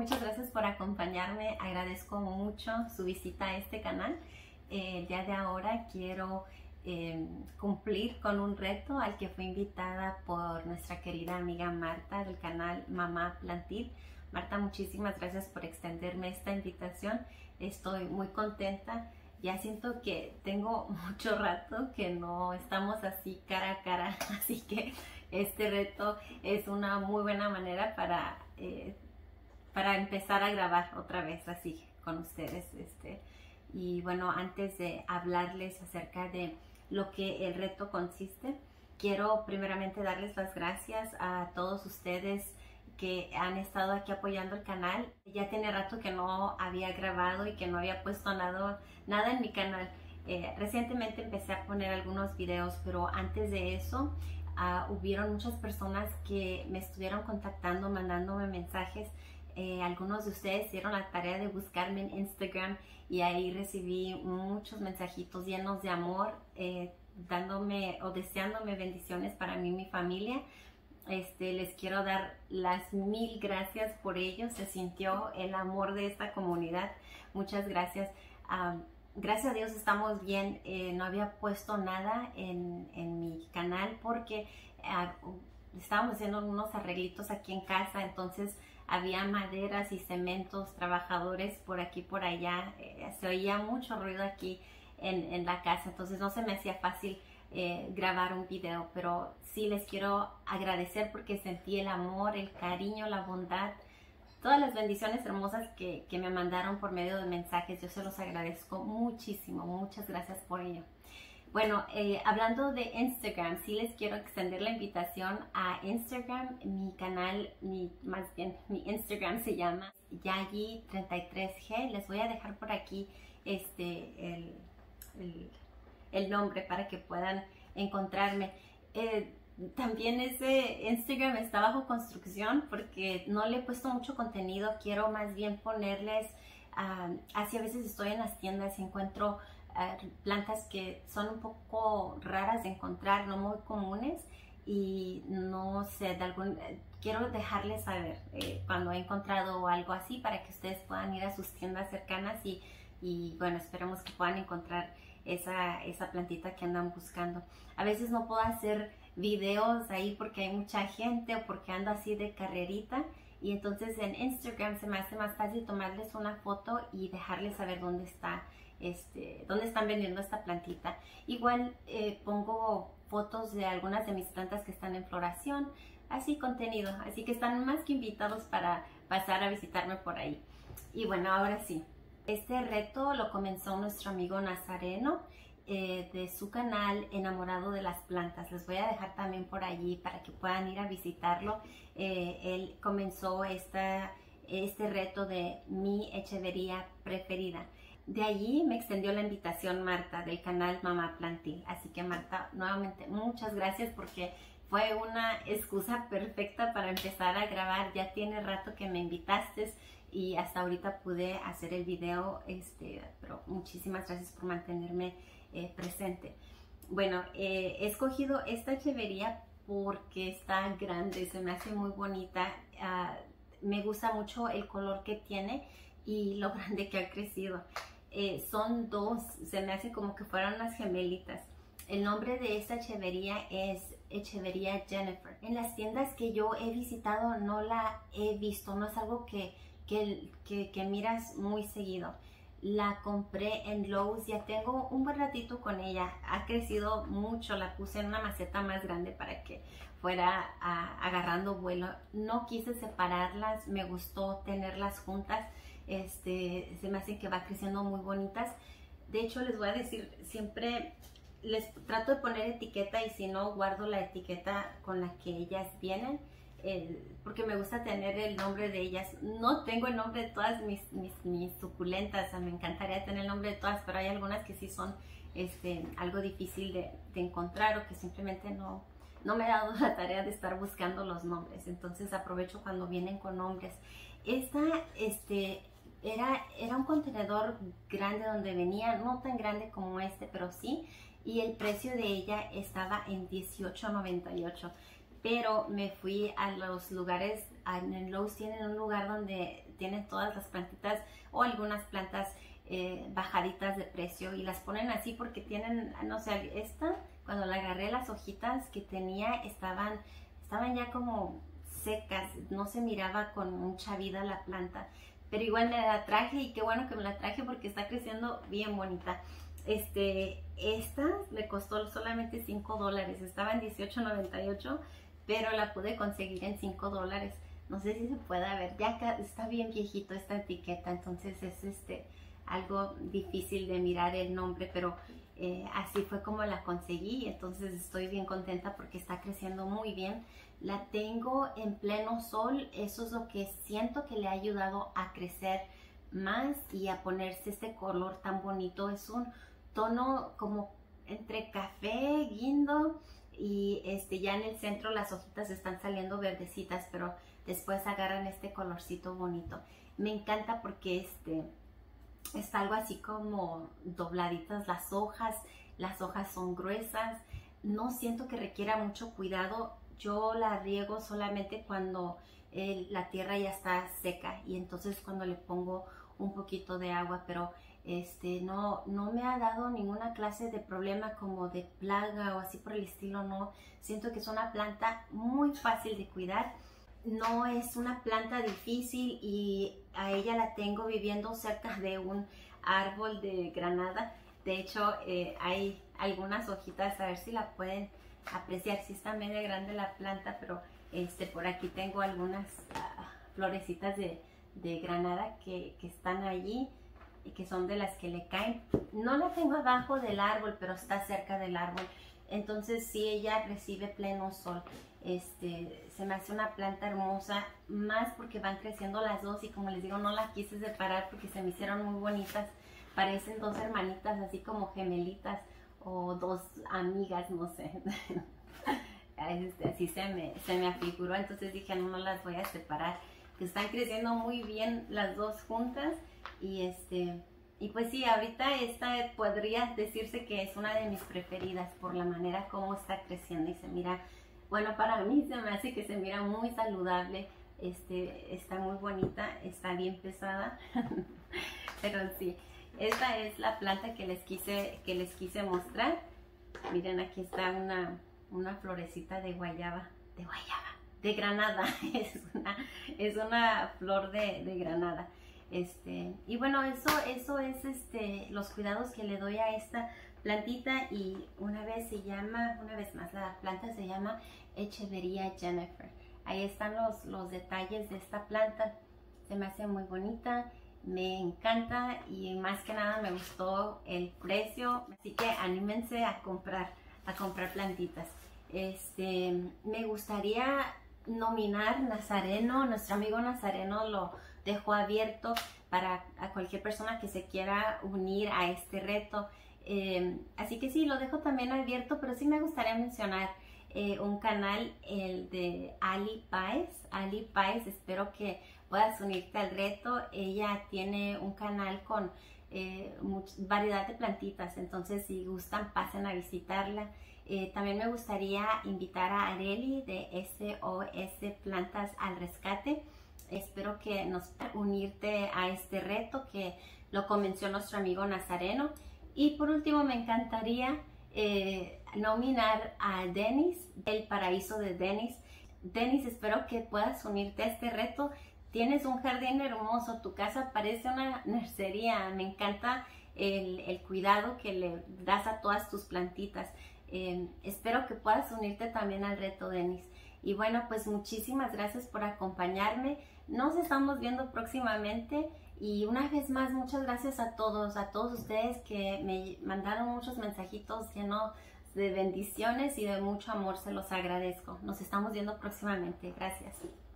muchas gracias por acompañarme. Agradezco mucho su visita a este canal. El día de ahora quiero cumplir con un reto al que fui invitada por nuestra querida amiga Marta del canal Mamá Plantil. Marta, muchísimas gracias por extenderme esta invitación. Estoy muy contenta. Ya siento que tengo mucho rato que no estamos así cara a cara, así que este reto es una muy buena manera para empezar a grabar otra vez así con ustedes. Y bueno, antes de hablarles acerca de lo que el reto consiste, quiero primeramente darles las gracias a todos ustedes que han estado aquí apoyando el canal. Ya tiene rato que no había grabado y que no había puesto nada en mi canal. Recientemente empecé a poner algunos videos, pero antes de eso hubieron muchas personas que me estuvieron contactando, mandándome mensajes. Algunos de ustedes hicieron la tarea de buscarme en Instagram y ahí recibí muchos mensajitos llenos de amor, dándome o deseándome bendiciones para mí y mi familia. Les quiero dar las mil gracias por ello. Se sintió el amor de esta comunidad. Muchas gracias. Gracias a Dios estamos bien. No había puesto nada en mi canal porque estábamos haciendo unos arreglitos aquí en casa, entonces había maderas y cementos, trabajadores por aquí por allá. Se oía mucho ruido aquí en la casa, entonces no se me hacía fácil grabar un video, pero sí les quiero agradecer porque sentí el amor, el cariño, la bondad, todas las bendiciones hermosas que me mandaron por medio de mensajes. Yo se los agradezco muchísimo. Muchas gracias por ello. Bueno, hablando de Instagram, sí les quiero extender la invitación a Instagram. Mi canal, más bien mi Instagram se llama Yagi33G. Les voy a dejar por aquí el nombre para que puedan encontrarme. También ese Instagram está bajo construcción porque no le he puesto mucho contenido. Quiero más bien ponerles, así a veces estoy en las tiendas y encuentro plantas que son un poco raras de encontrar, no muy comunes, y no sé, quiero dejarles saber cuando he encontrado algo así para que ustedes puedan ir a sus tiendas cercanas y bueno, esperemos que puedan encontrar esa plantita que andan buscando. A veces no puedo hacer videos ahí porque hay mucha gente o porque ando así de carrerita, y entonces en Instagram se me hace más fácil tomarles una foto y dejarles saber dónde está, dónde están vendiendo esta plantita. Igual pongo fotos de algunas de mis plantas que están en floración, así contenido, así que están más que invitados para pasar a visitarme por ahí. Y bueno, ahora sí, este reto lo comenzó nuestro amigo Nazareno de su canal Enamorado de las Plantas. Les voy a dejar también por allí para que puedan ir a visitarlo. Él comenzó este reto de mi echevería preferida. De allí me extendió la invitación Marta del canal Mamá Plantil. Así que Marta, nuevamente muchas gracias porque fue una excusa perfecta para empezar a grabar. Ya tiene rato que me invitaste y hasta ahorita pude hacer el video, pero muchísimas gracias por mantenerme presente. Bueno, he escogido esta echevería porque está grande, se me hace muy bonita. Me gusta mucho el color que tiene y lo grande que ha crecido. Son dos, se me hace como que fueran unas gemelitas. El nombre de esta echevería es Echevería Jennifer. En las tiendas que yo he visitado no la he visto, no es algo que miras muy seguido. La compré en Lowe's, ya tengo un buen ratito con ella, ha crecido mucho. La puse en una maceta más grande para que fuera agarrando vuelo. No quise separarlas, me gustó tenerlas juntas. Se me hace que va creciendo muy bonitas. De hecho, les voy a decir, siempre les trato de poner etiqueta y si no, guardo la etiqueta con la que ellas vienen. Porque me gusta tener el nombre de ellas. No tengo el nombre de todas mis suculentas, me encantaría tener el nombre de todas, pero hay algunas que sí son algo difícil de encontrar o que simplemente no me he dado la tarea de estar buscando los nombres, entonces aprovecho cuando vienen con nombres. Esta era un contenedor grande donde venía, no tan grande como pero sí, y el precio de ella estaba en $18.98. Pero me fui a los lugares, en Lowe's tienen un lugar donde tienen todas las plantitas o algunas plantas bajaditas de precio y las ponen así porque tienen, no sé, cuando la agarré, las hojitas que tenía estaban ya como secas, no se miraba con mucha vida la planta, pero igual me la traje y qué bueno que me la traje porque está creciendo bien bonita. Esta me costó solamente $5, estaba en $18.98, pero la pude conseguir en $5. No sé si se puede ver, ya está bien viejito esta etiqueta, entonces es algo difícil de mirar el nombre, pero así fue como la conseguí. Entonces estoy bien contenta porque está creciendo muy bien. La tengo en pleno sol, eso es lo que siento que le ha ayudado a crecer más y a ponerse este color tan bonito. Es un tono como entre café, guindo, y ya en el centro las hojitas están saliendo verdecitas, pero después agarran este colorcito bonito. Me encanta porque está algo así como dobladitas las hojas son gruesas, no siento que requiera mucho cuidado. Yo la riego solamente cuando la tierra ya está seca y entonces cuando le pongo un poquito de agua, pero no me ha dado ninguna clase de problema como de plaga o así por el estilo, no. Siento que es una planta muy fácil de cuidar. No es una planta difícil y a ella la tengo viviendo cerca de un árbol de granada. De hecho, hay algunas hojitas, a ver si la pueden apreciar. Sí está medio grande la planta, pero por aquí tengo algunas florecitas de granada que están allí y que son de las que le caen. No la tengo abajo del árbol, pero está cerca del árbol. Entonces sí, ella recibe pleno sol. Se me hace una planta hermosa, más porque van creciendo las dos y como les digo, no las quise separar porque se me hicieron muy bonitas. Parecen dos hermanitas, así como gemelitas o dos amigas, no sé. Así se me afiguró, entonces dije no las voy a separar. Están creciendo muy bien las dos juntas y y pues sí, ahorita esta podría decirse que es una de mis preferidas por la manera como está creciendo y se mira, bueno, para mí se me hace que se mira muy saludable. Está muy bonita, está bien pesada, pero sí, esta es la planta que les quise mostrar. Miren, aquí está una florecita de guayaba, de granada, es una flor de granada. Y bueno, eso es los cuidados que le doy a esta plantita. Y una vez más, la planta se llama Echeveria Jennifer. Ahí están los detalles de esta planta. Se me hace muy bonita, me encanta y más que nada me gustó el precio. Así que anímense a comprar plantitas. Me gustaría nominar Nazareno. Nuestro amigo Nazareno lo dejó abierto para a cualquier persona que se quiera unir a este reto. Así que sí, lo dejo también abierto, pero sí me gustaría mencionar un canal, el de Ali Páez. Ali Páez, espero que puedas unirte al reto. Ella tiene un canal con variedad de plantitas, entonces si gustan pasen a visitarla. También me gustaría invitar a Areli de SOS Plantas al Rescate. Espero que nos unirte a este reto que lo comenzó nuestro amigo Nazareno. Y por último me encantaría nominar a Denis, del Paraíso de Denis. Denis, espero que puedas unirte a este reto. Tienes un jardín hermoso, tu casa parece una nursería. Me encanta el cuidado que le das a todas tus plantitas. Espero que puedas unirte también al reto, Denis. Y bueno, pues muchísimas gracias por acompañarme. Nos estamos viendo próximamente. Y una vez más, muchas gracias a todos ustedes que me mandaron muchos mensajitos llenos de bendiciones y de mucho amor. Se los agradezco. Nos estamos viendo próximamente. Gracias.